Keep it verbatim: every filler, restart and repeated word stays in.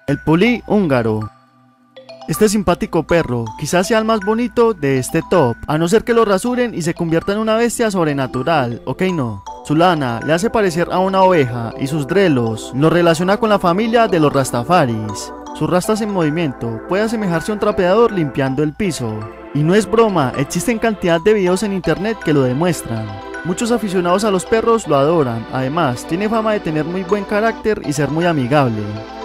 El puli húngaro. Este simpático perro quizás sea el más bonito de este top, a no ser que lo rasuren y se convierta en una bestia sobrenatural, ok no. Su lana le hace parecer a una oveja y sus drelos lo relaciona con la familia de los rastafaris. Sus rastas en movimiento puede asemejarse a un trapeador limpiando el piso. Y no es broma, existen cantidad de videos en internet que lo demuestran. Muchos aficionados a los perros lo adoran, además tiene fama de tener muy buen carácter y ser muy amigable.